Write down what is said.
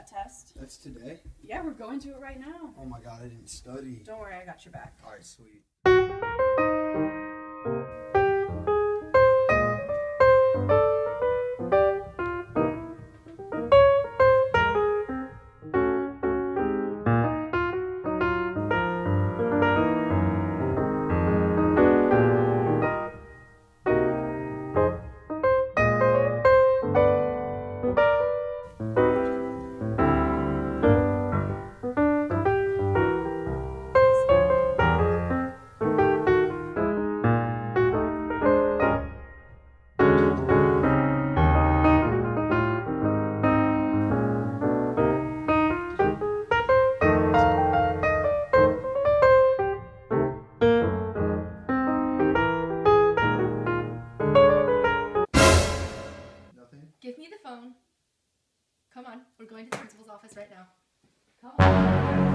that test. That's today? Yeah, we're going to it right now. Oh my god, I didn't study. Don't worry, I got your back. Alright, sweet. Give me the phone. Come on, we're going to the principal's office right now. Come on.